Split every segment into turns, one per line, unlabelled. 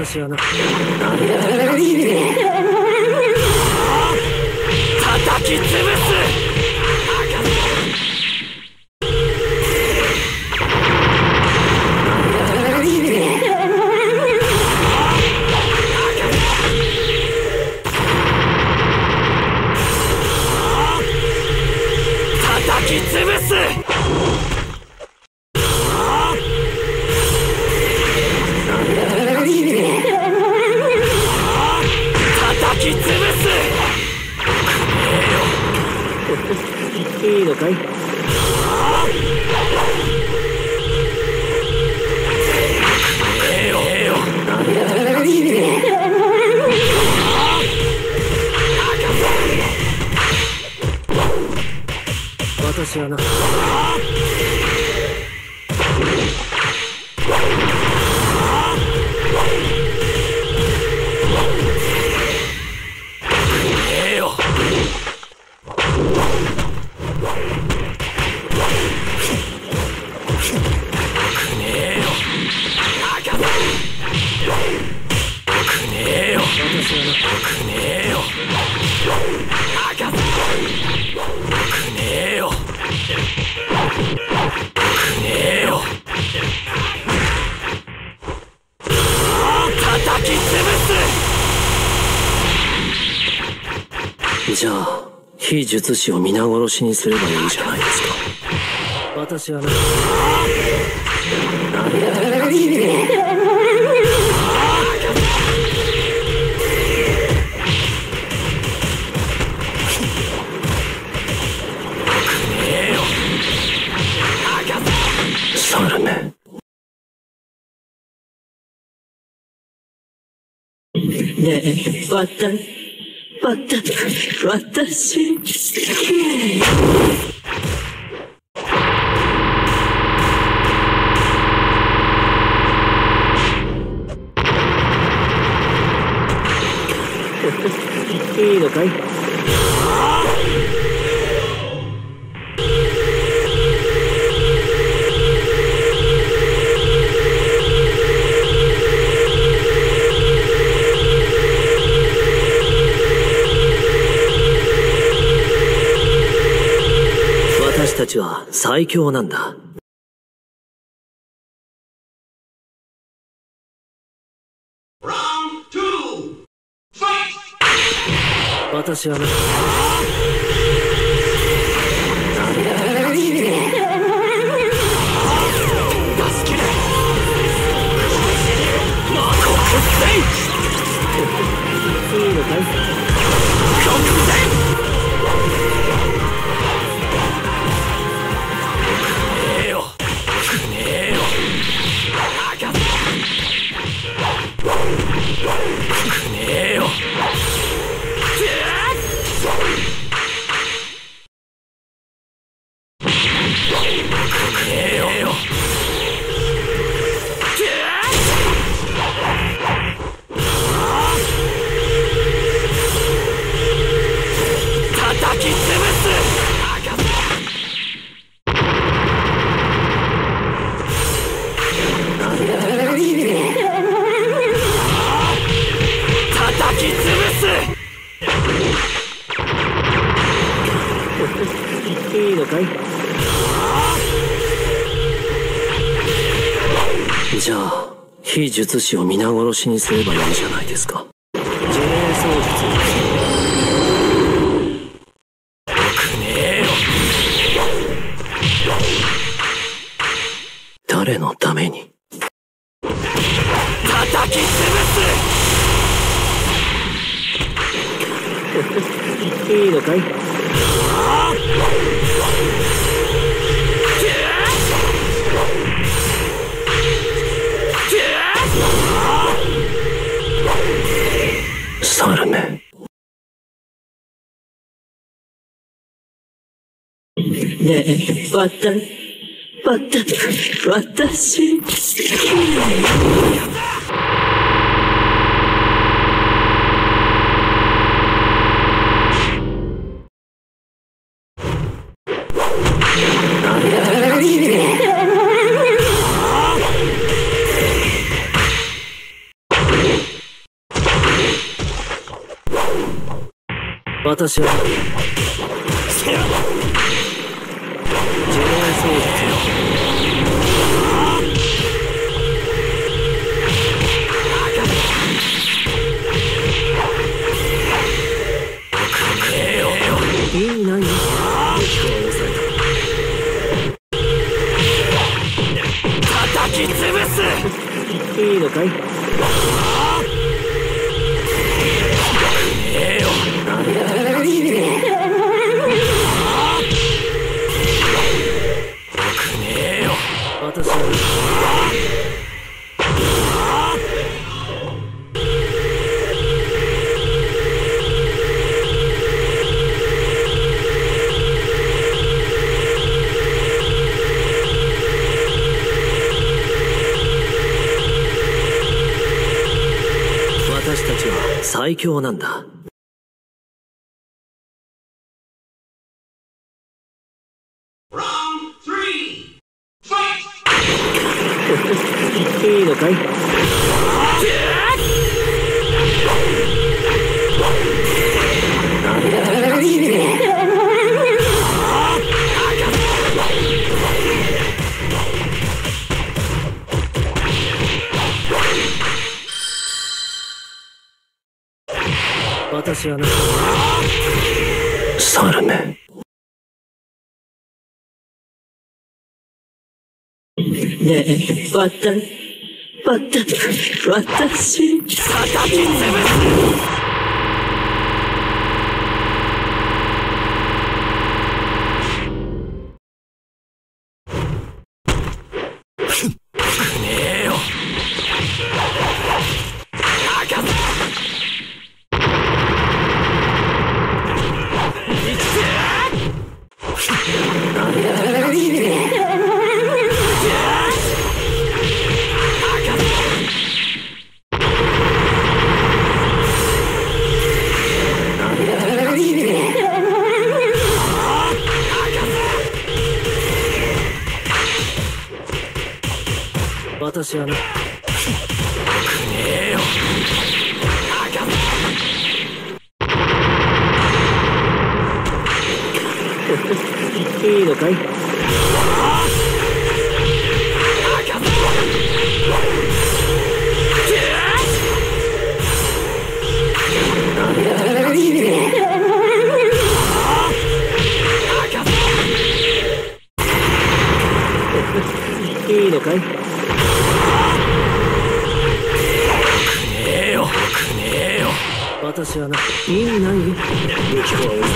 私はな。叩き潰す。叩き潰す。いいのかい？私はな。じゃあ非術師を皆殺しにすればいいじゃないですか。私はな。サルメ。
ねえ、私。
いいのかい？私たちは最強なんだ。私はな。いいのかい？いいのかい？じゃあ非術師を皆殺しにすればいいじゃないですか。自明操術。誰のために？叩き潰す。いいのかい？サルメ。
ねえ、私。
私は自衛操術よ。いいないよ。叩き潰す。いいのかい。私は私たちは最強なんだ。いいのかい。私はな、サルメ。
ねえ、私。
叩き潰す。私はな、いいのかい。いいのかい。私はな、意味ないよ。武器庫は押さ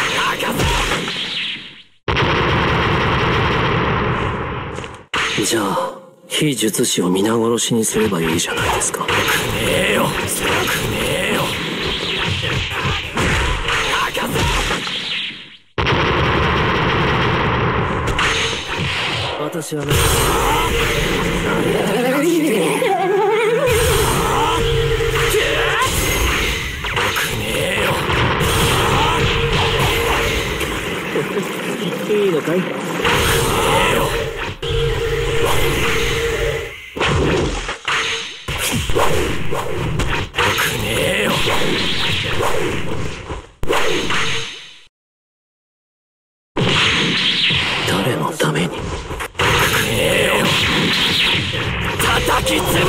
えた。じゃあ非術師を皆殺しにすればいいじゃないですか。私はな、いいのかい。誰のために。叩き潰す。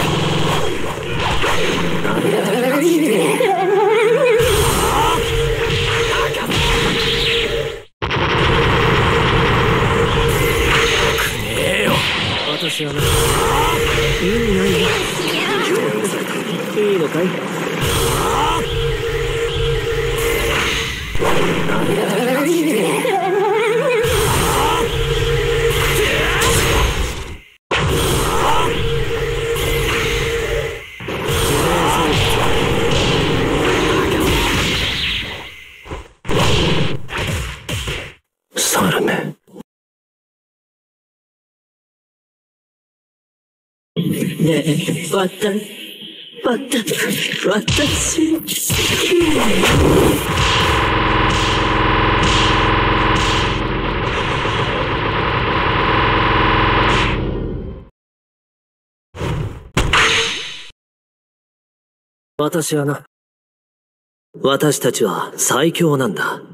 私はな、意味ないよ。いいのかい。サルメ。
ねえ、私。
私はな、 私たちは最強なんだ。